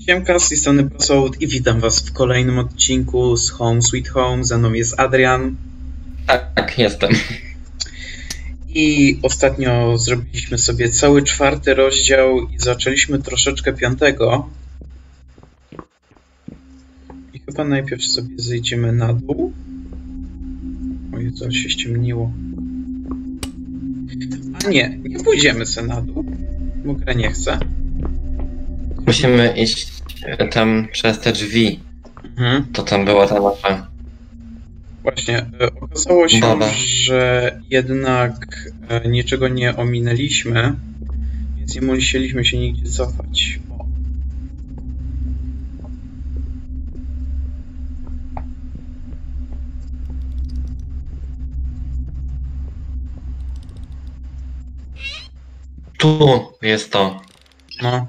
Siemka, z tej strony Prosold i witam was w kolejnym odcinku z Home Sweet Home. Ze mną jest Adrian. Tak, jestem. I ostatnio zrobiliśmy sobie cały 4. rozdział i zaczęliśmy troszeczkę 5. I chyba najpierw sobie zejdziemy na dół. O Jezu, się ściemniło. A nie pójdziemy sobie na dół, bo gra nie chce. Musimy iść tam przez te drzwi. To tam była ta mapa. Właśnie, okazało się, że jednak niczego nie ominęliśmy, więc nie musieliśmy się nigdzie cofać. O. Tu jest to. No.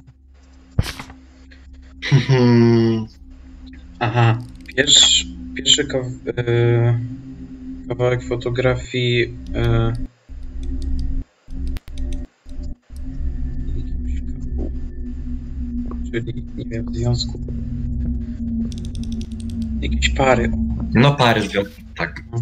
Aha, pierwszy kawałek fotografii czyli nie wiem, w związku jakieś pary. No pary w związku, tak. No.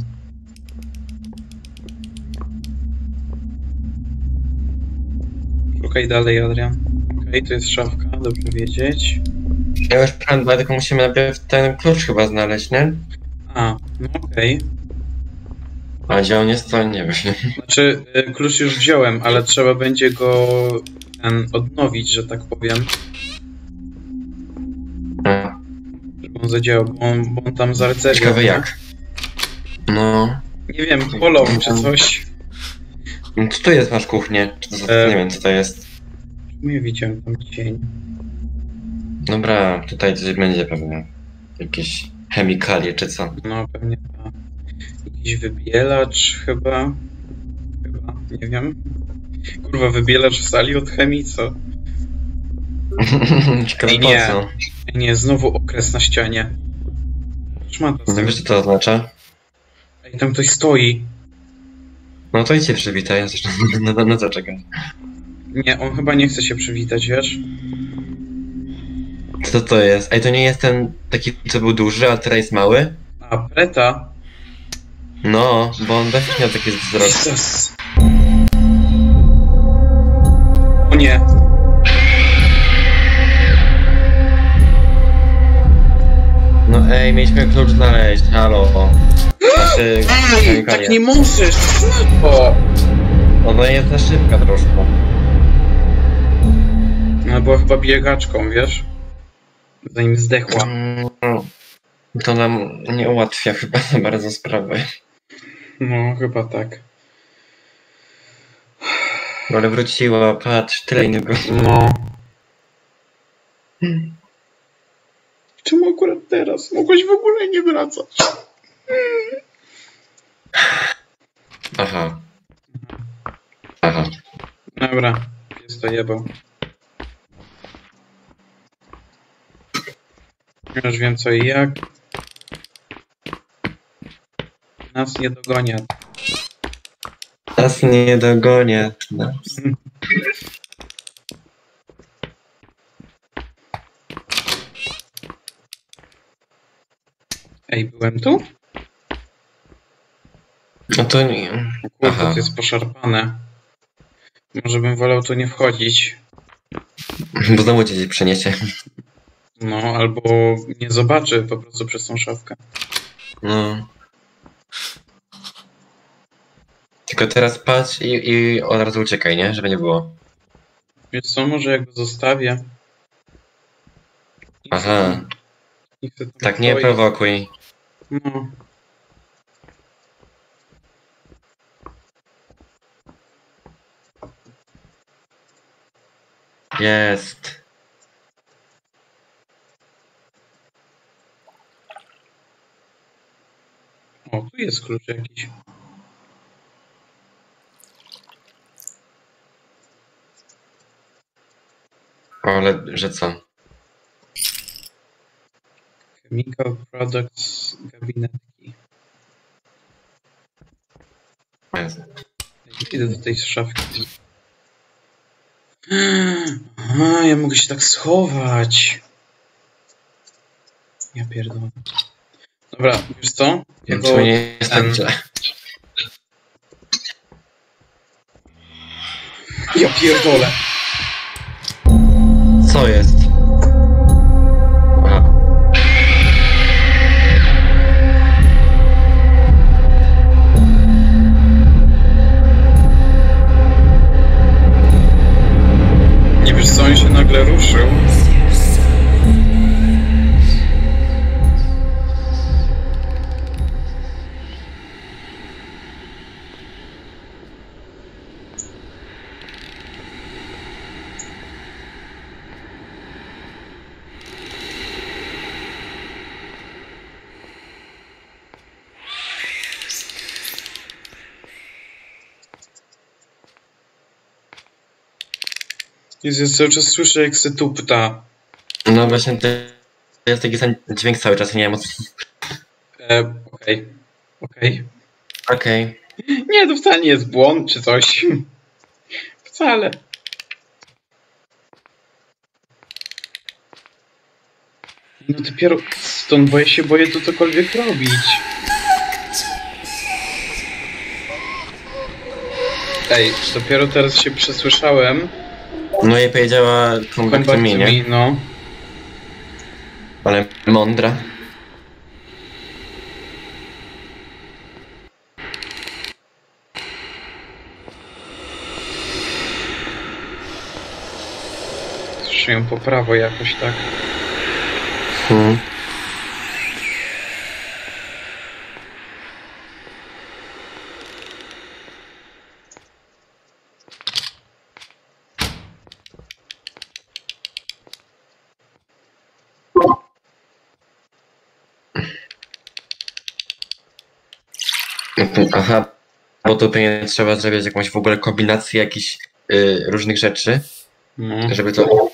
Szukaj dalej, Adrian. Okej, to jest szafka, dobrze wiedzieć. Ja już prawda, tylko musimy najpierw ten klucz chyba znaleźć, nie? A, no okej. A gdzie on jest, to nie wiem. Znaczy, klucz już wziąłem, ale trzeba będzie go odnowić, że tak powiem. Żeby on zadziałał, bo on tam zardzewiał. Ciekawe jak. No. Nie wiem, polał czy coś. Co tu jest, masz kuchnię? Nie wiem, co to jest. Nie widziałem tam cień. Dobra, tutaj coś będzie pewnie. Jakieś chemikalie czy co. No, pewnie tak. Jakiś wybielacz chyba. Nie wiem. Kurwa, wybielacz w sali od chemii, co? Ciekawe po co? Nie, znowu okres na ścianie. Szmata. Nie wiesz, co to oznacza? Ej, tam ktoś stoi. No to idź się przywitaj, ja zresztą na co czekam. Nie, on chyba nie chce się przywitać, wiesz? Co to jest? Ej, to nie jest ten taki, co był duży, a teraz jest mały? A, Preta? No, bo on też miał taki wzrok. Jesus. O nie. No ej, mieliśmy klucz znaleźć, halo. Znaczy, Ej, tak nie możesz, szybko! Ona jest za szybka troszkę. No, była chyba biegaczką, wiesz? Zanim zdechła. To nam nie ułatwia chyba za bardzo sprawy. No, chyba tak. Ale wróciła, patrz, tyle innego. No. Czemu akurat teraz? Mogłeś w ogóle nie wracać. Aha. Dobra, pies to jebał. Już wiem co i jak. Nas nie dogonią. Nas nie dogonię. Nas. Ej, byłem tu? No to nie. Kurde, to jest poszarpane. Może bym wolał tu nie wchodzić. Bo znowu cię gdzieś przeniesie. No, albo nie zobaczy po prostu przez tą szafkę. No. Tylko teraz patrz i od razu uciekaj, nie? Żeby nie było. Wiesz co, może jak go zostawię. Aha. Tak nie stoi. prowokuj. No. Jest. O, tu jest klucz jakiś. Ale że co? Chemical Products gabinetki. Jest. Idę do tej szafki. Aha, ja mogę się tak schować. Ja pierdolę. Dobra, wiesz co? To nie jest tak źle. Ja pierdolę! Co jest? Aha. Nie wiesz co, on się nagle ruszył. Jezu, ja cały czas słyszę, jak se tupta. No właśnie, to jest taki sam dźwięk cały czas, nie wiem o co. Okej. Okej. Okej. Nie, to wcale nie jest błąd czy coś. Wcale. No dopiero stąd, bo ja się boję tu cokolwiek robić. Ej, dopiero teraz się przesłyszałem. No i powiedziała come back to me, nie? No. Ale mądra. Słyszę ją po prawo jakoś tak. Aha, bo tu pewnie trzeba zrobić jakąś w ogóle kombinację jakichś różnych rzeczy, No. żeby to...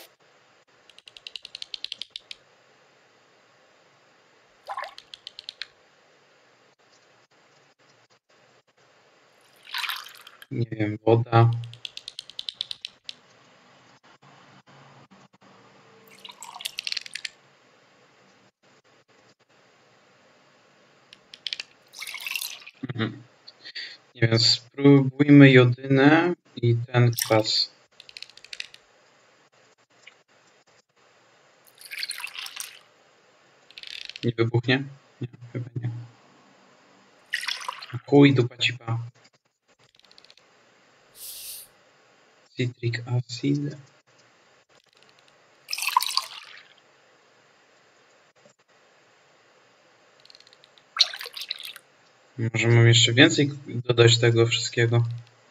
Nie wiem, woda. Nie wiem, spróbujmy jodynę i ten kwas. Nie wybuchnie? Nie, chyba nie. Chuj, dupa cipa. Citric acid. Może mam jeszcze więcej dodać tego wszystkiego.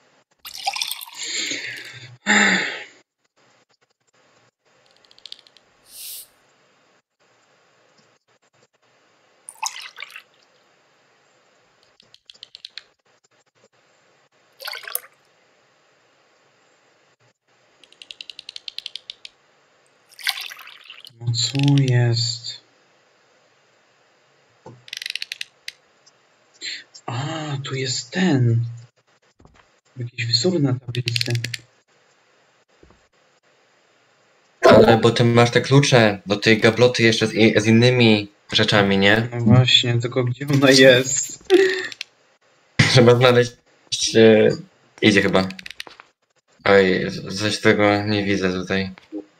No co jest? A, tu jest ten. Jakiś wzór na tablicy. Ale bo ty masz te klucze do tej gabloty jeszcze z innymi rzeczami, nie? No właśnie, tylko gdzie ona jest? Trzeba znaleźć... Idzie chyba. Oj, coś tego nie widzę tutaj.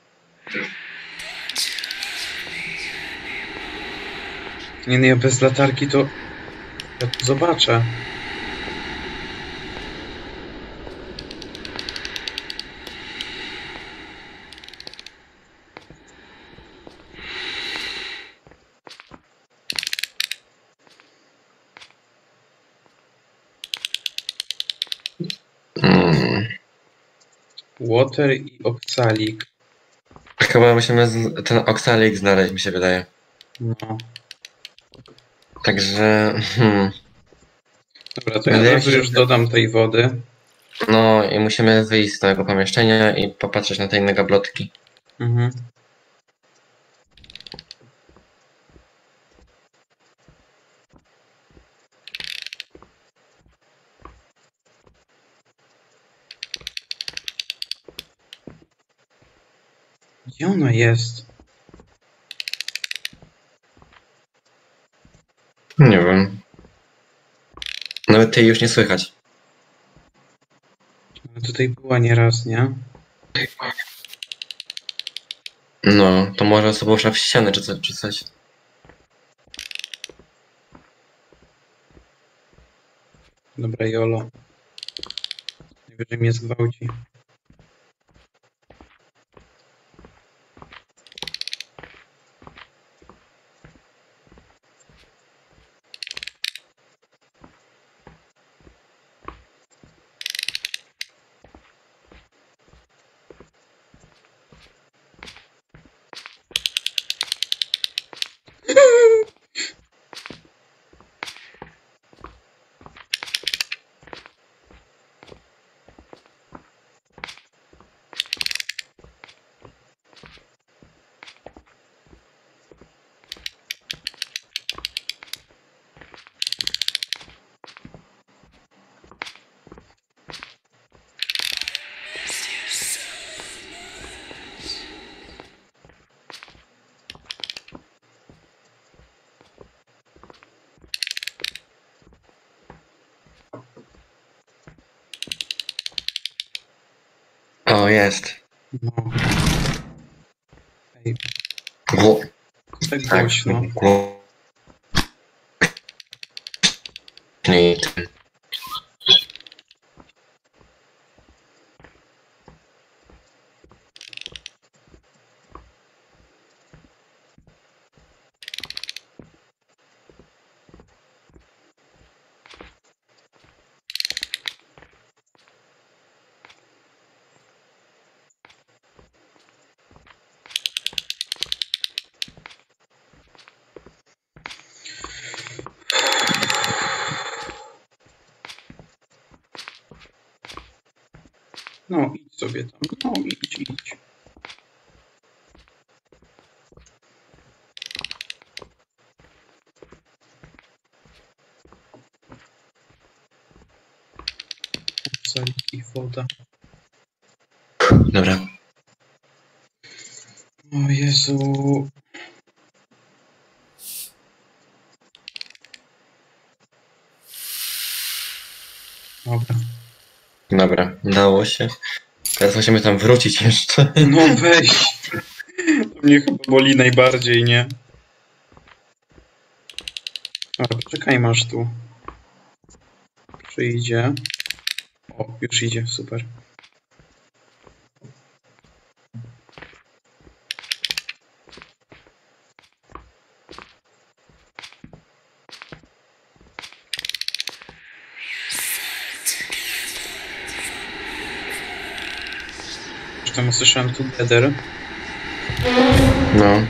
Nie, no ja bez latarki to... Ja to zobaczę. Water i oksalik. Chyba musimy ten oksalik znaleźć, mi się wydaje. No. Także... Dobra, to ja teraz już dodam tej wody. No i musimy wyjść z tego pomieszczenia i popatrzeć na te inne gablotki. Mhm. Gdzie ona jest? niestety już nie słychać. Ale tutaj była nieraz, nie? No, to może sobie poszła w ścianę czy coś. Dobra, Jolo. Najwyżej mnie zgwałci. O, jest. No. Ej, Gło... tak Tak, głośno. głośniej. No, idź sobie tam. No, idź. Salik i woda. Dobra. O Jezu. Dobra. Dobra, udało się. Teraz musimy tam wrócić jeszcze. No weź. To mnie chyba boli najbardziej, nie? Dobra, poczekaj, masz tu. Przyjdzie. O, już idzie, super. Już tam usłyszałem together. No.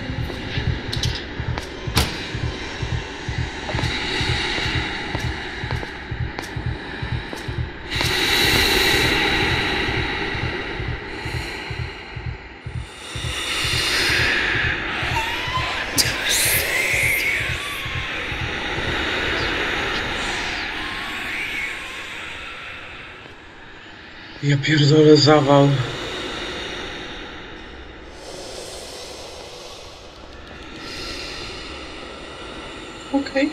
Ja pierdolę zawał. Okej.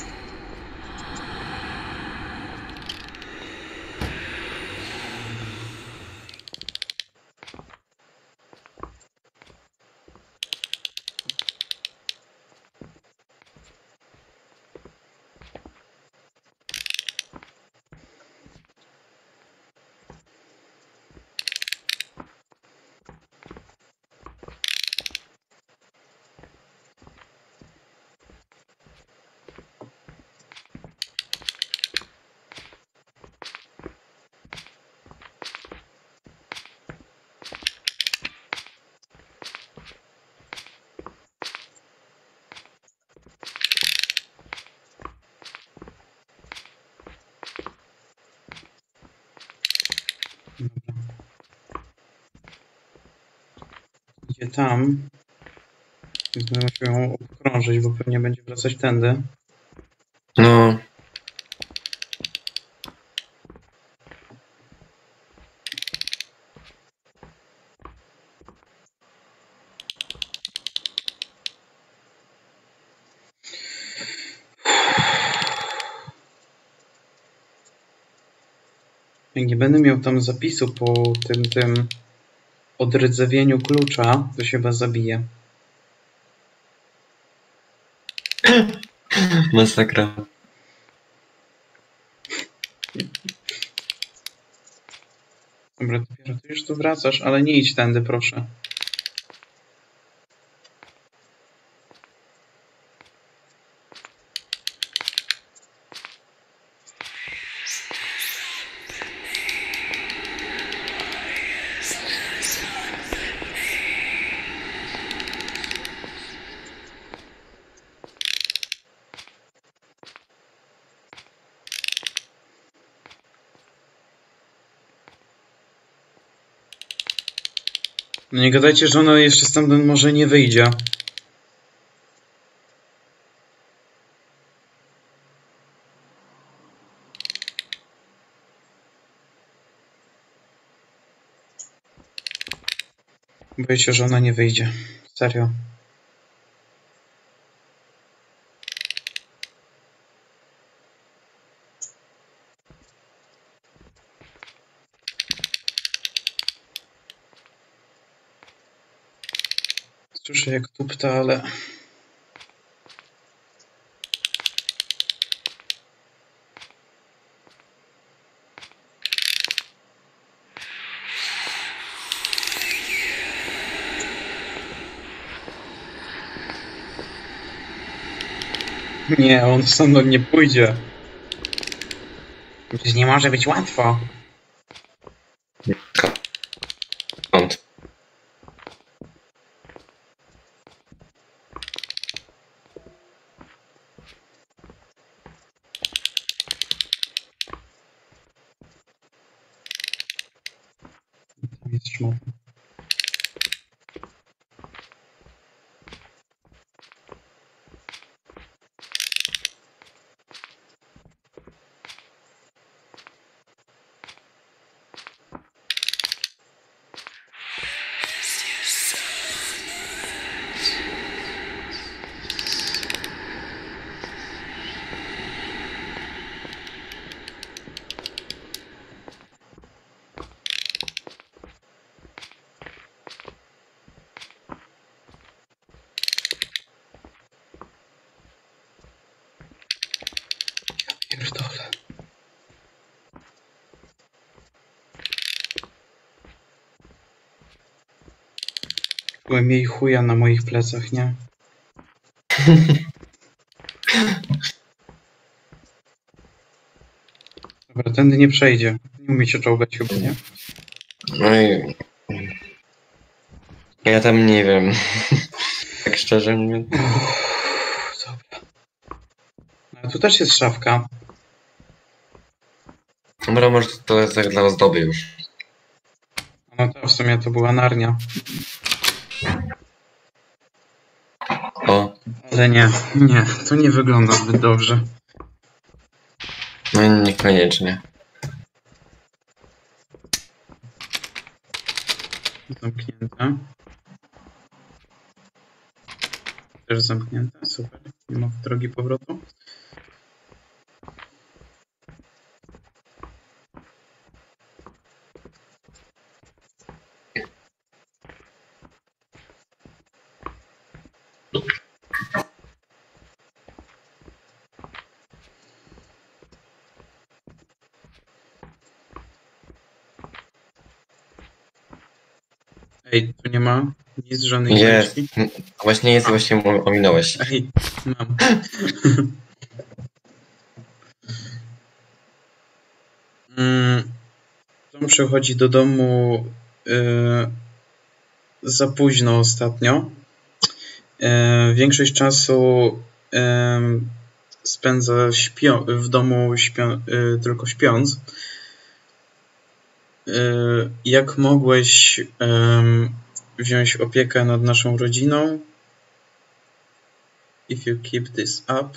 Dobra. Idzie tam. Więc będę musiał ją obkrążyć, bo pewnie będzie wracać tędy. No. Jak nie będę miał tam zapisu po tym odrdzewieniu klucza, to się chyba zabije. Masakra. Dobra, dopiero ty już tu wracasz, ale nie idź tędy, proszę. No nie gadajcie, że ona jeszcze stamtąd może nie wyjdzie. Boję się, że ona nie wyjdzie. Serio. Słyszę jak tupta, ale... Nie, on stąd nie pójdzie. Przecież nie może być łatwo. Kąt. Tam jest szmot. Pierdolę. Byłem jej chuja na moich plecach, nie? Dobra, tędy nie przejdzie. Nie umie się czołgać chyba, nie? No i... Ja tam nie wiem. Tak szczerze mówiąc. Dobra. Ale tu też jest szafka. Dobra, może to jest tak dla ozdoby już. No to w sumie to była Narnia. O. Ale nie, to nie wygląda zbyt dobrze. No niekoniecznie. Zamknięte. Też zamknięte, super. Nie ma drogi powrotu. Ej, tu nie ma nic, żadnej Jest. książki. Właśnie jest, właśnie ominąłeś. Ej, mam. Tom przychodzi do domu za późno ostatnio. Większość czasu spędza w domu tylko śpiąc. Jak mogłeś wziąć opiekę nad naszą rodziną? If you keep this up.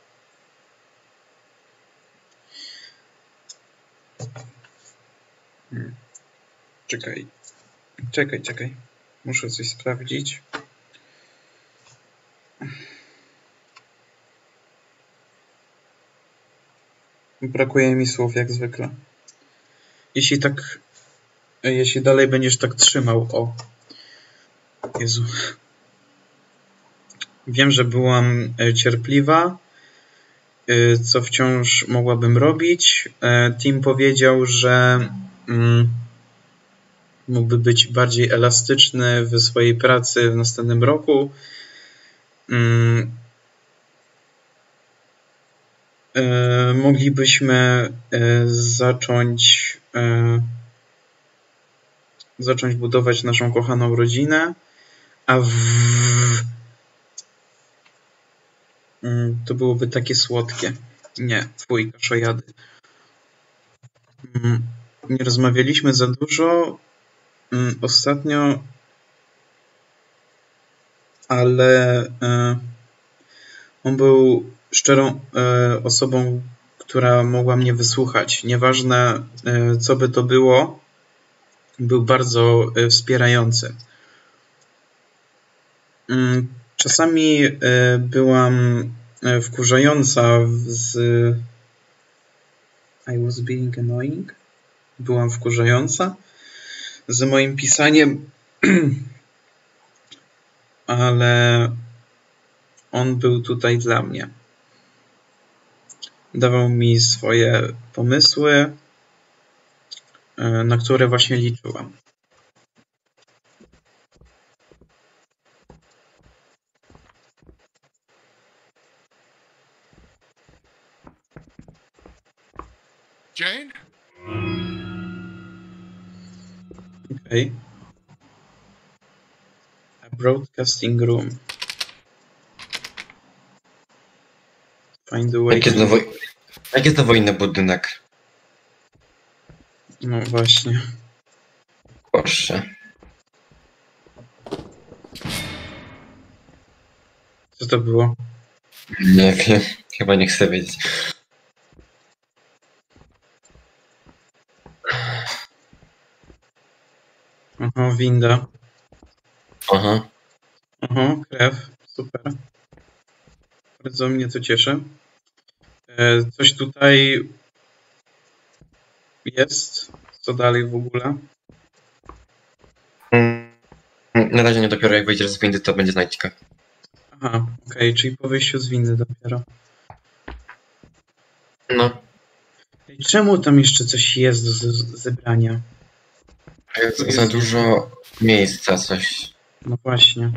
Czekaj. Muszę coś sprawdzić. Brakuje mi słów jak zwykle. jeśli dalej będziesz tak trzymał, o Jezu. Wiem, że byłam cierpliwa, co wciąż mogłabym robić. Tim powiedział, że mógłby być bardziej elastyczny w swojej pracy w następnym roku. Moglibyśmy zacząć budować naszą kochaną rodzinę, a to byłoby takie słodkie. Nie, twój kaszojady. Nie rozmawialiśmy za dużo ostatnio, ale on był szczerą osobą, która mogła mnie wysłuchać. Nieważne, co by to było, był bardzo wspierający. Czasami byłam wkurzająca I was being annoying. Byłam wkurzająca z moim pisaniem, ale on był tutaj dla mnie. Dawał mi swoje pomysły, na które właśnie liczyłam. Jane? Okay. A broadcasting room. Find a way. Jak jest znowu inny budynek? No właśnie. Proszę. Co to było? Nie wiem. Chyba nie chcę wiedzieć. Aha, winda. Aha. Aha, krew. Super. Bardzo mnie to cieszy. Coś tutaj jest? Co dalej w ogóle? Na razie nie, dopiero jak wyjdziesz z windy, to będzie znajdźka. Aha, okej, czyli po wyjściu z windy dopiero. No. Czemu tam jeszcze coś jest do zebrania? Jest za dużo miejsca, coś. No właśnie.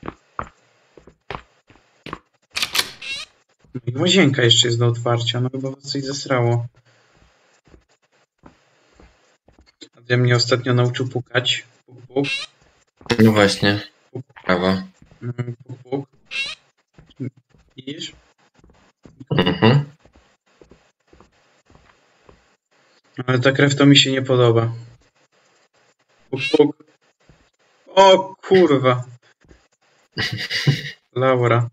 No i łazienka jeszcze jest do otwarcia, no chyba was coś zesrało. Adrian mnie ostatnio nauczył pukać. Puk, puk. No właśnie. Brawo. Puk, puk. Widzisz? Mhm. Ale ta krew to mi się nie podoba. Puk, puk. O kurwa. Laura.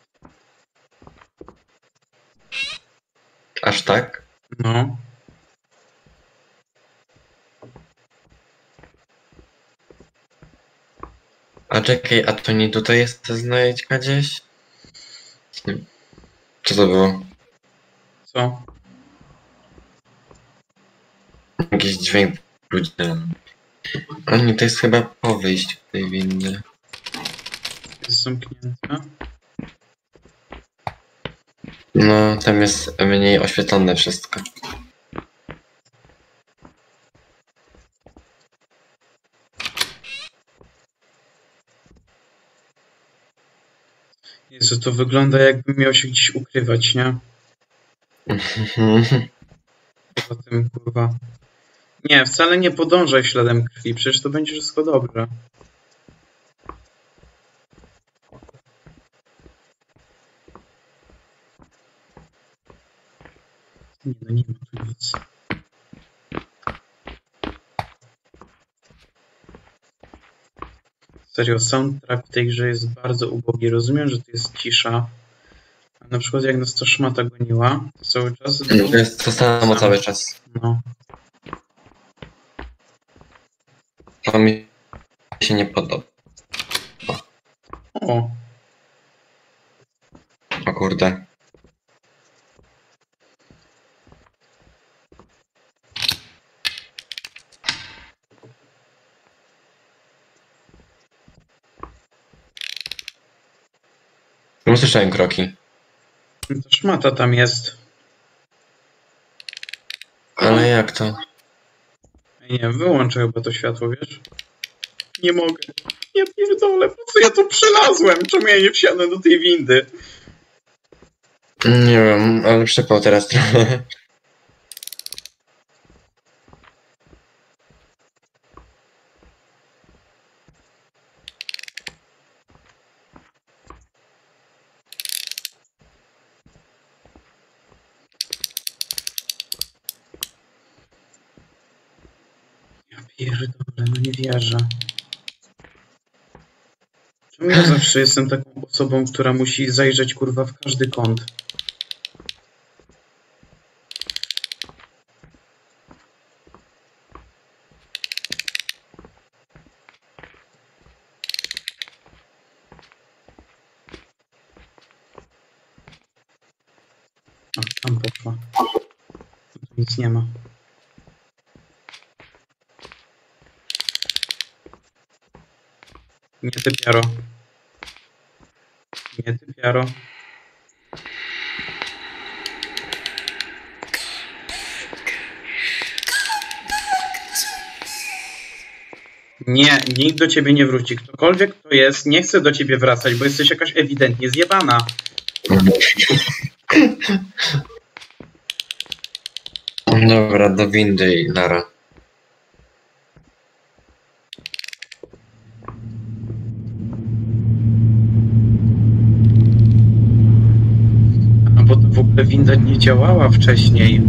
Aż tak? No. A czekaj, a to nie tutaj jest ta znajdźka gdzieś? Co to było? Co? Jakiś dźwięk ludzi. A nie, to jest chyba po wyjściu tej windy. Jest zamknięte. No, tam jest mniej oświetlone wszystko. Jezu, to wygląda jakbym miał się gdzieś ukrywać, nie? Poza tym, kurwa. Nie, wcale nie podążaj śladem krwi, przecież to będzie wszystko dobrze. Nie, no nie ma tu nic. Serio, soundtrack w tej grze jest bardzo ubogi. Rozumiem, że to jest cisza. A na przykład jak nas ta szmata goniła, to cały czas... To jest to samo cały czas. No. To mi się nie podoba. O, O kurde. No słyszałem kroki. To szmata tam jest. Ale jak to? Nie, wyłączę chyba to światło, wiesz? Nie mogę. Ja pierdolę, po co ja tu przelazłem? Czemu ja nie wsiadłem do tej windy? Nie wiem, ale przypał teraz trochę. Ja pierdolę, no nie wierzę. Czemu ja zawsze jestem taką osobą, która musi zajrzeć kurwa w każdy kąt? A, tam poszła. Tu nic nie ma. Nie ty, Piaro. Nie ty, Piaro. Nie, nikt do ciebie nie wróci. Ktokolwiek to jest, nie chce do ciebie wracać, bo jesteś jakaś ewidentnie zjebana. Dobra, do windy i nara. A bo to w ogóle winda nie działała wcześniej.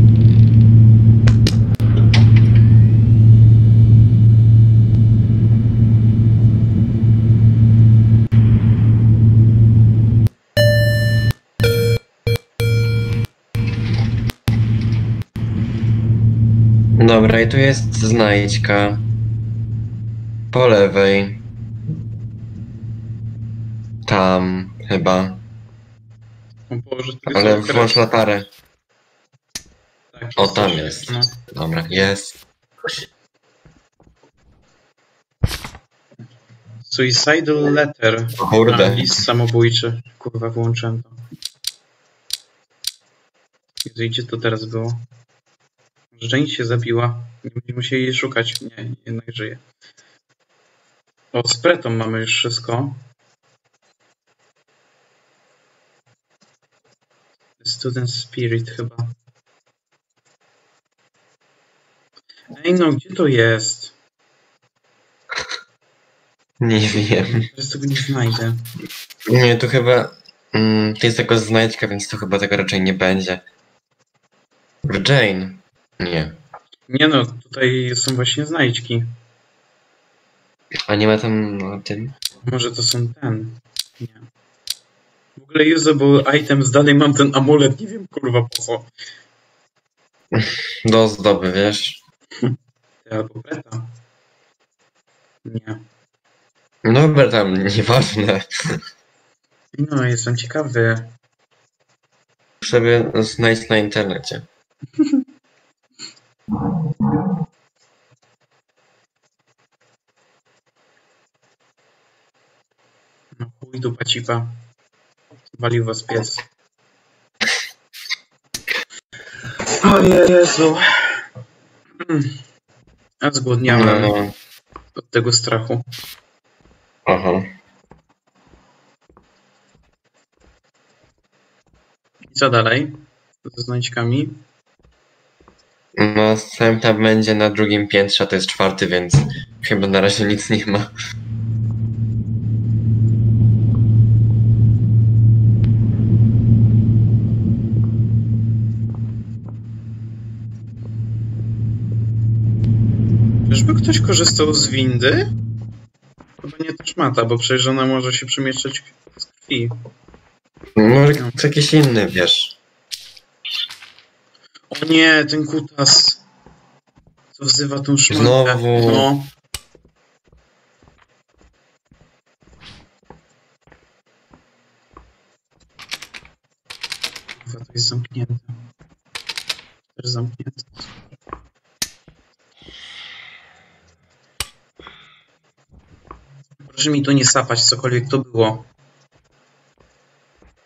Dobra, i tu jest znajdźka. Po lewej. Tam chyba. O Boże, to jest Ale okres. włącz latarę. Tak, O, tam jest. No. Dobra, jest. Suicidal letter. Kurde. A, list samobójczy. Kurwa, wyłączyłem to. Jezu, gdzie to teraz było? Jane się zabiła. Nie będziemy musieli jej szukać. Nie, jednak żyje. O, z pretą mamy już wszystko. Student Spirit chyba. Ej no, gdzie to jest? Nie wiem. Teraz tego nie znajdę. Nie, tu chyba... to jest tylko znajdźka, więc tu chyba tego raczej nie będzie. W Jane. Nie. Nie no, tutaj są właśnie znajdźki. A nie ma tam no, tym? Może to są ten. Nie. W ogóle usable items, dalej mam ten amulet, nie wiem kurwa po co. Do ozdoby, wiesz? Ty albo preta. Nie. Dobra, tam, nieważne. No, jestem ciekawy. Sobie znajdź na internecie. No chuj dupa cipa. Walił was pies. O Jezu. A zgłodniałem No. od tego strachu. Aha. I co dalej? Ze znajdźkami? Następna będzie na drugim piętrze, a to jest czwarty, więc chyba na razie nic nie ma. Czyżby ktoś korzystał z windy? Chyba nie ta szmata, bo przecież ona może się przemieszczać z krwi. Może to jakiś inny, wiesz. O nie, ten kutas. Co wzywa tą szmatę. Znowu. No. Kurwa, to jest zamknięte. Też zamknięte. Proszę mi tu nie sapać, cokolwiek to było.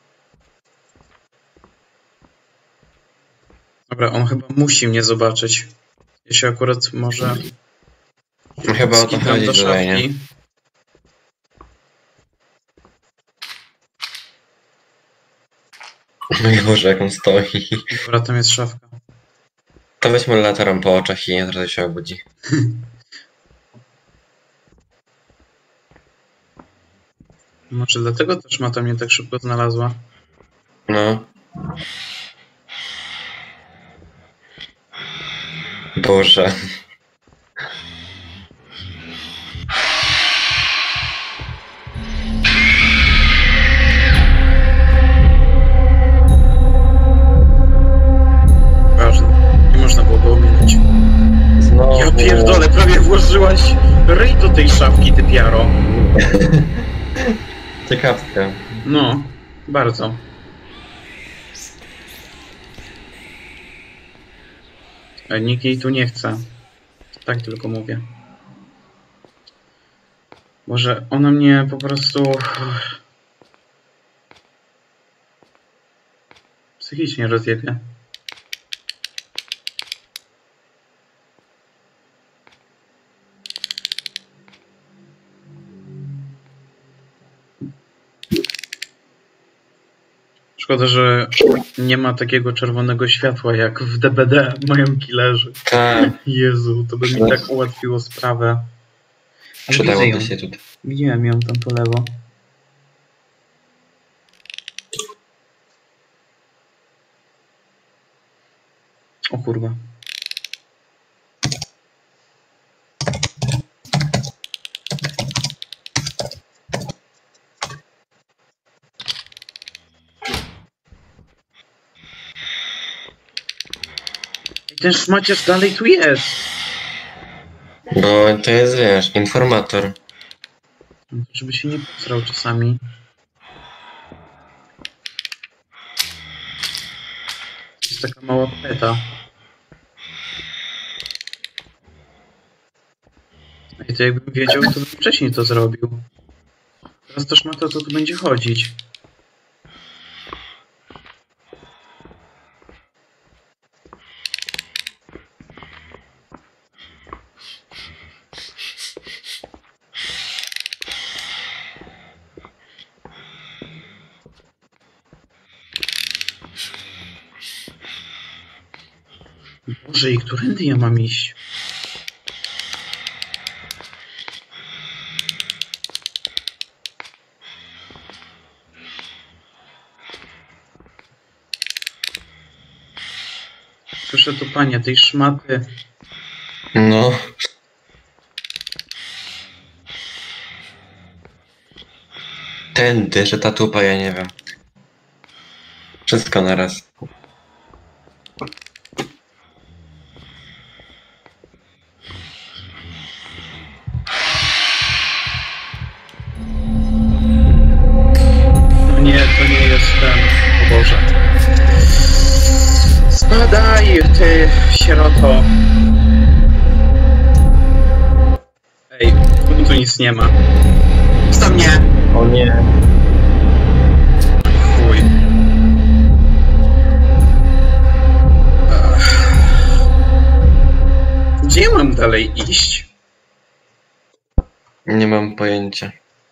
Dobra, on chyba musi mnie zobaczyć. Ja się akurat może... No chyba o to skipnę chodzi do tutaj, nie? szafki. No i Boże, jak on stoi. Dobra, tam jest szafka. To weźmy latarą po oczach i zaraz się obudzi. Może dlatego też Mata mnie tak szybko znalazła. No. Boże. Ważne. Nie można było go ominąć. Znowu. Ja pierdolę, prawie włożyłaś ryj do tej szafki, ty piaro. Ciekawska. No, bardzo. Nikt jej tu nie chce. Tak tylko mówię. Może ona mnie po prostu... psychicznie rozjebie. Szkoda, że nie ma takiego czerwonego światła jak w DBD mają killerzy. Tak. Jezu, to by mi tak ułatwiło sprawę. Ale widzę Przydałoby ją. się tutaj. Widziałem ją tam po lewo. O kurwa. I ten szmaciarz dalej tu jest. Bo to jest, wiesz, informator. Żeby się nie posrał czasami. To jest taka mała peta. I to jakbym wiedział, to bym wcześniej to zrobił. Teraz też Mata to tu będzie chodzić. Boże, i którędy ja mam iść? Słyszę tu panie, tej szmaty. No. Tędy, że ta tupa, ja nie wiem. Wszystko naraz. No nie, to nie jest ten. O Boże. Spadaj, ty sieroto. Ej, tu nic nie ma. Zostaw mnie! O nie. Chuj. Gdzie mam dalej iść? Nie mam pojęcia.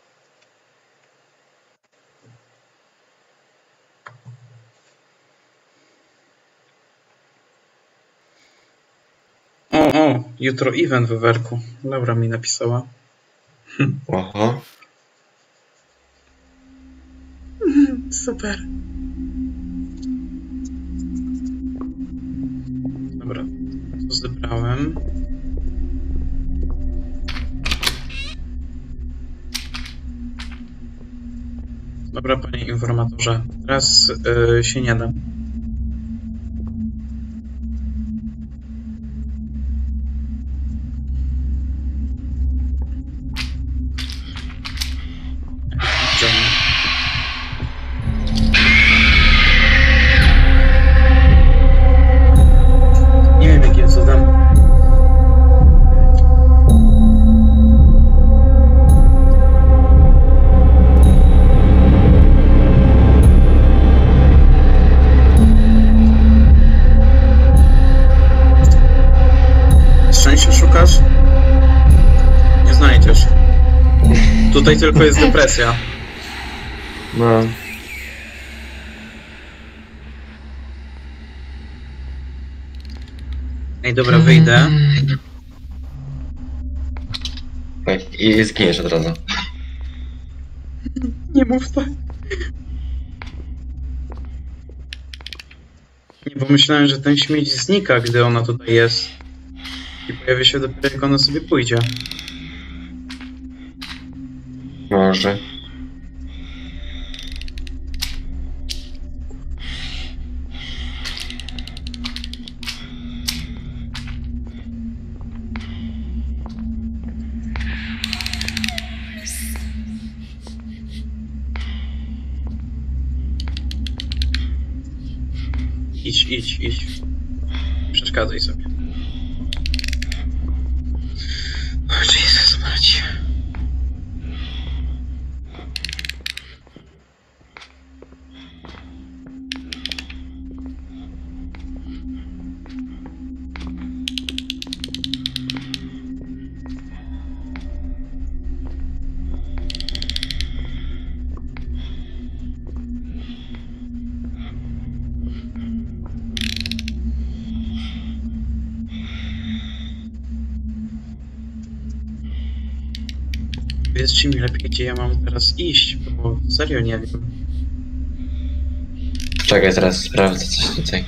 O, jutro event we werku. Laura mi napisała. Oho. Super. Dobra, to zebrałem. Dobra, panie informatorze, teraz się nie dam. Nie wiem, jakie co tam. tutaj tylko jest depresja. No. Ej, dobra, wyjdę. Tak, i zginiesz od razu. Nie mów tak. Nie pomyślałem, że ten śmieć znika, gdy ona tutaj jest. I pojawi się dopiero, jak ona sobie pójdzie. Może. Idź. Przeszkadzaj sobie. O, Jezus Macie. Powiedzcie mi lepiej, gdzie ja mam teraz iść, bo serio nie wiem. Czekaj, zaraz sprawdzę coś tutaj.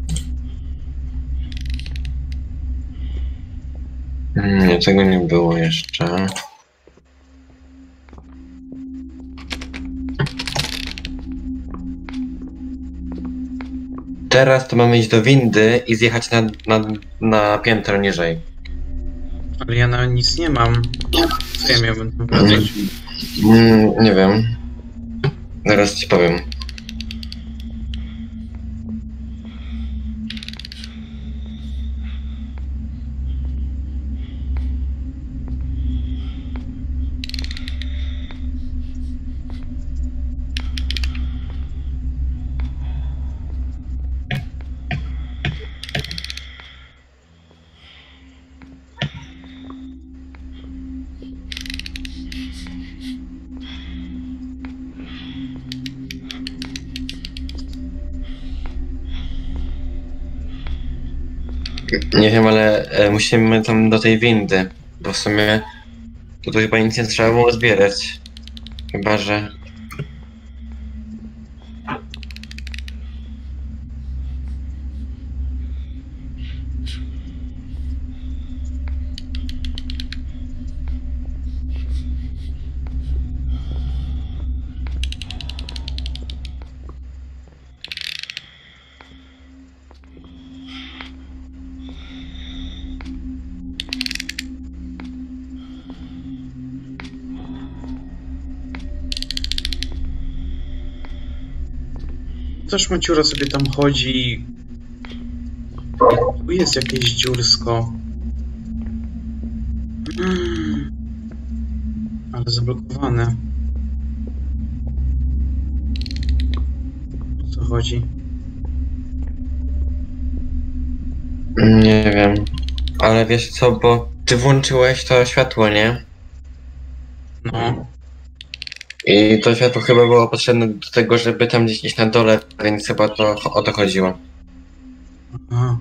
Nie, tego nie było jeszcze. Teraz to mamy iść do windy i zjechać na piętro niżej. Ale ja na nic nie mam. Co ja miałbym tam wracać? Nie wiem. Zaraz ci powiem. Nie wiem, ale musimy tam do tej windy, bo w sumie tutaj chyba nic nie trzeba było zbierać. Chyba, że... Ta szmaciura sobie tam chodzi. I tu jest jakieś dziursko. Ale zablokowane. O co chodzi? Nie wiem. Ale wiesz co, bo ty włączyłeś to światło, nie? No. I to światło chyba było potrzebne do tego, żeby tam gdzieś iść na dole, więc chyba to o to chodziło. Aha.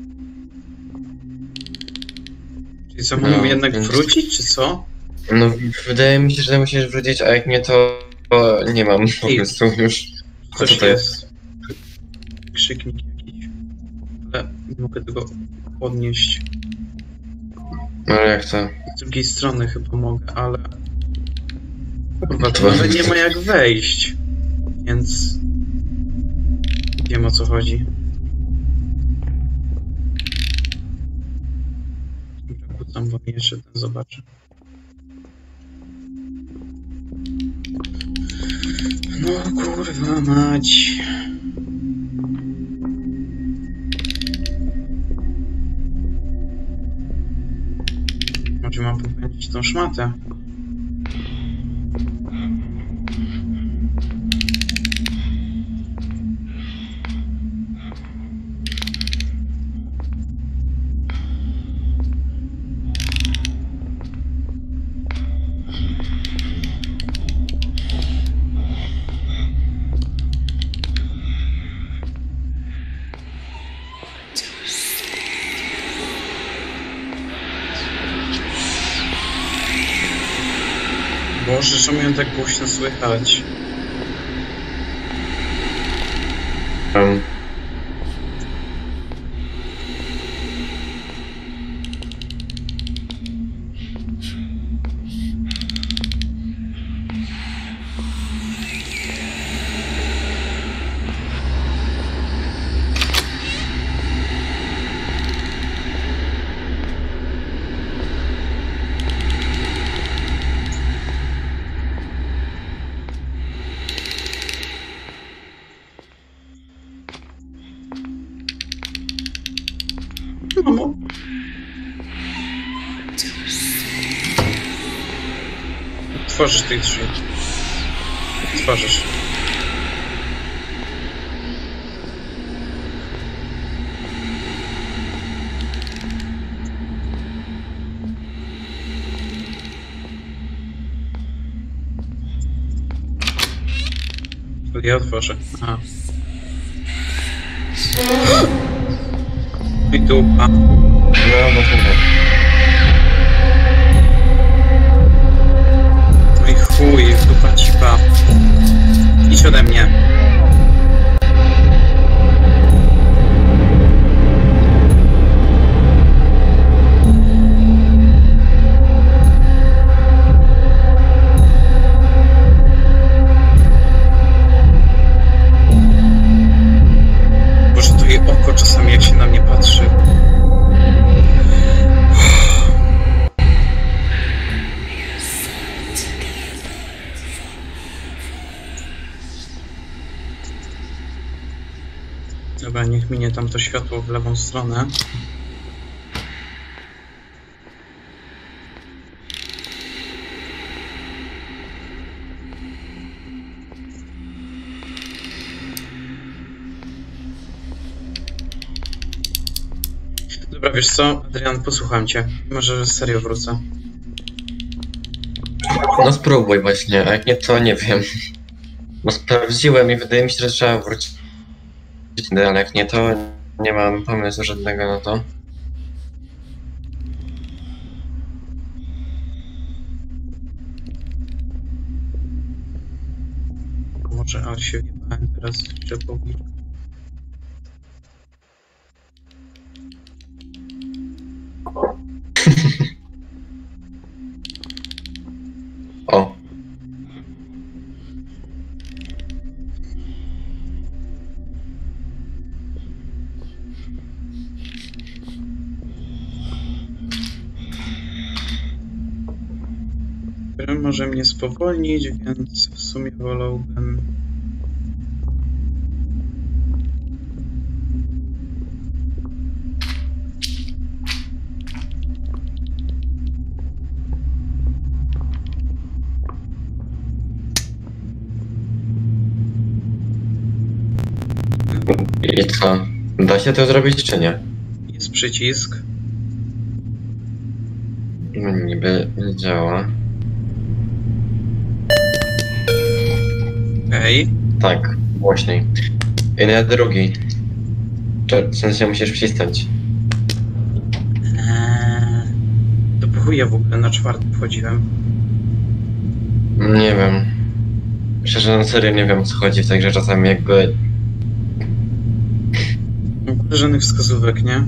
Czyli co, mam jednak więc... wrócić, czy co? No, wydaje mi się, że musisz wrócić, a jak nie, to nie mam pomysłu już. Coś co to jest? Krzyknik jakiś. Ale nie mogę tego podnieść. No jak to? Z drugiej strony chyba mogę, ale... Kurwa, to nawet nie ma jak wejść. Więc... wiem, o co chodzi. Kłócam, bo jeszcze ten zobaczę. No kurwa mać. Może mam popędzić tą szmatę. Boże, czemu ją tak głośno słychać? Mamo. Otworzysz tych drzwi. Otworzysz. To ja otworzę. Aha. I dupa. No, chyba. No i chuj, dupa cipa. Idź ode mnie. Boże, to jej oko czasami jak się na mnie patrzy. Dobra, niech minie tam to światło w lewą stronę. Dobra, wiesz co, Adrian, posłucham cię. Może serio wrócę. No spróbuj właśnie, a jak nie to nie wiem. Bo sprawdziłem i wydaje mi się, że trzeba wrócić. Ale jak nie to nie mam pomysłu żadnego na to. Może, ale się wjebałem teraz jeszcze po uliczku. O. Który może mnie spowolnić, więc w sumie wolałbym... I co? Da się to zrobić czy nie? Jest przycisk. No niby nie działa. Okej. Tak, głośniej. I na drugi. W sensie musisz wcisnąć. To po chuj ja w ogóle na czwarty wchodziłem. Nie wiem. Szczerze, na serio nie wiem o co chodzi w tej grze czasami jakby... W ogóle żadnych wskazówek, nie?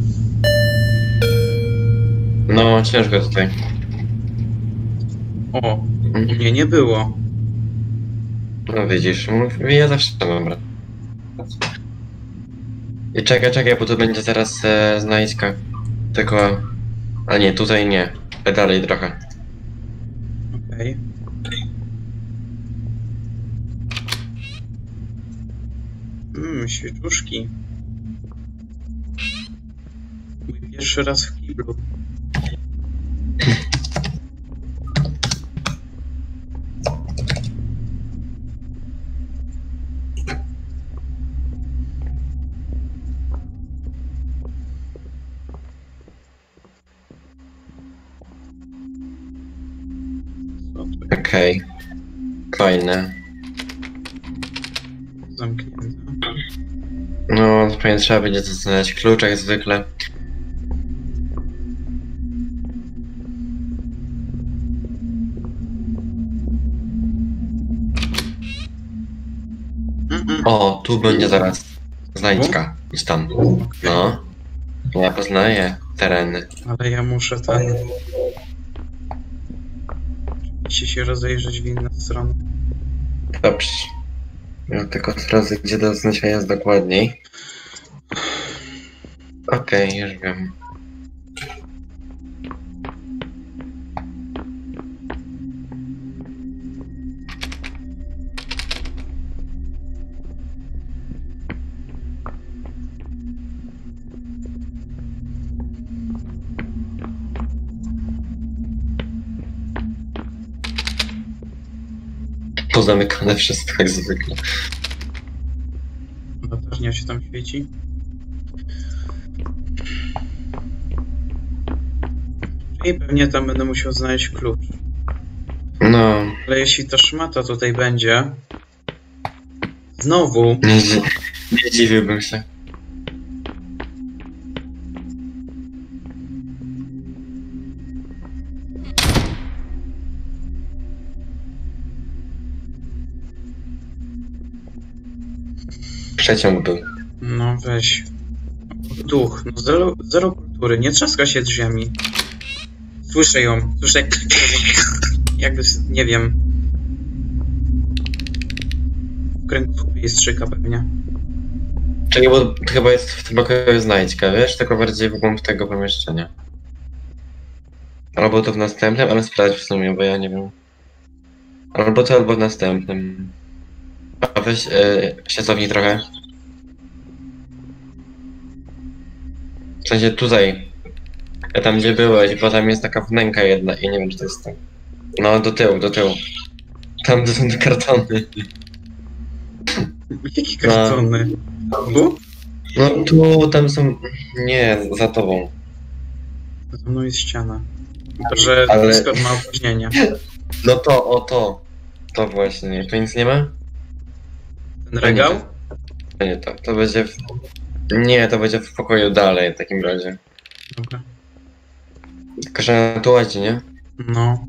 No, ciężko tutaj. O, u mnie nie było. No widzisz, ja zawsze mam brat. I czekaj, bo tu będzie zaraz znajdźka. Tylko... A nie, tutaj nie. Dalej trochę. Okej. Świeczuszki. Mój pierwszy raz w kiblu. Okej. Fajne. Zamknięte. No, pewnie trzeba będzie znaleźć klucz jak zwykle. O, tu będzie zaraz znajdźka. Idź tam. No. Ja poznaję tereny. Ale ja muszę Oczywiście się rozejrzeć w inną stronę. Dobrze. Ja tylko sprawdzę, gdzie do znalezienia jest dokładniej. Okej, już wiem. Pozamykane wszystko jak zwykle. Latarnia się tam świeci. I pewnie tam będę musiał znaleźć klucz. No, Ale jeśli ta szmata tutaj będzie... Znowu... nie dziwiłbym się. Przeciąg był. No weź. Duch. No zero kultury. Nie trzaska się z ziemi. Słyszę ją. Słyszę... Jakby... Nie wiem. W kręgosłupie jest strzyka pewnie. Czyli bo to chyba jest w tym pokoju znajdźka, wiesz? Tylko bardziej w głąb tego pomieszczenia. Albo to w następnym, ale sprawdź w sumie, bo ja nie wiem. Albo to, albo w następnym. A weź się cofnij trochę. W sensie tutaj. Tam gdzie byłeś, bo tam jest taka wnęka jedna i nie wiem czy to jest tam. No do tyłu, do tyłu. Tam gdzie są te kartony. Jakie kartony? Tu? No tu, tam są... Nie, za tobą. Za mną jest ściana. Tylko, że Ale- Discord ma opóźnienie. No to, o to. To właśnie. Tu nic nie ma? Ten regał? To nie to. To będzie w... Nie, to będzie w pokoju dalej w takim razie. Dobra. Tylko, że na tu ładzi, nie? No.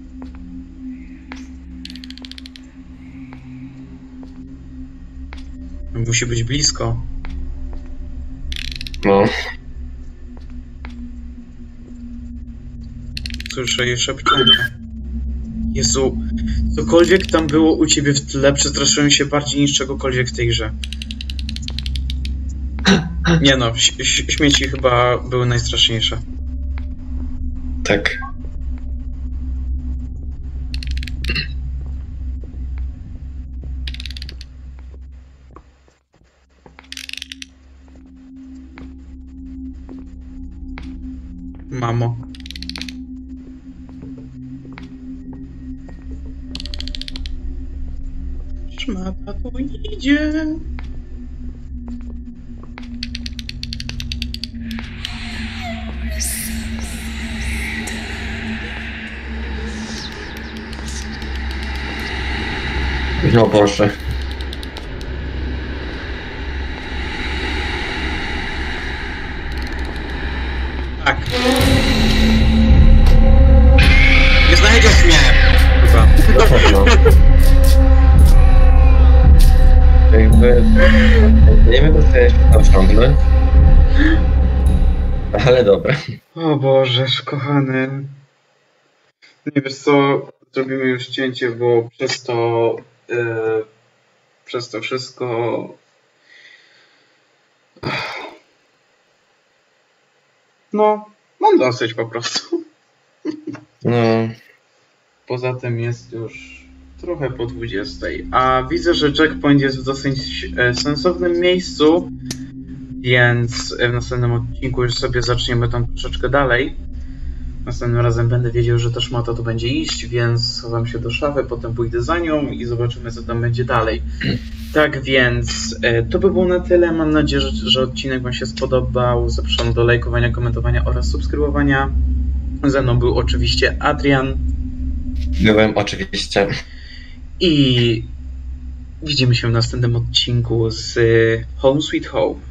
Musi być blisko. No. Słyszę jej szepczenie. Jezu, cokolwiek tam było u ciebie w tle, przestraszyłem się bardziej niż czegokolwiek w tej grze. Nie no, śmieci chyba były najstraszniejsze. Tak. Mamo. Szmata tu idzie. No Boże. Tak. Nie znajdziesz mnie! Chyba. Na pewno. Jakby... Nie wiem, co chciałeś osiągnąć. Ale dobra. O Bożeż, kochany. Nie wiesz co, zrobimy już cięcie, bo przez to wszystko... No, mam dosyć po prostu. No. Poza tym jest już trochę po 20, a widzę, że checkpoint jest w dosyć sensownym miejscu, więc w następnym odcinku już sobie zaczniemy tam troszeczkę dalej. Następnym razem będę wiedział, że ta szmata tu będzie iść, więc schowam się do szafy, potem pójdę za nią i zobaczymy, co tam będzie dalej. Tak więc to by było na tyle. Mam nadzieję, że odcinek Wam się spodobał. Zapraszam do lajkowania, komentowania oraz subskrybowania. Ze mną był oczywiście Adrian. Byłem oczywiście. I widzimy się w następnym odcinku z Home Sweet Home.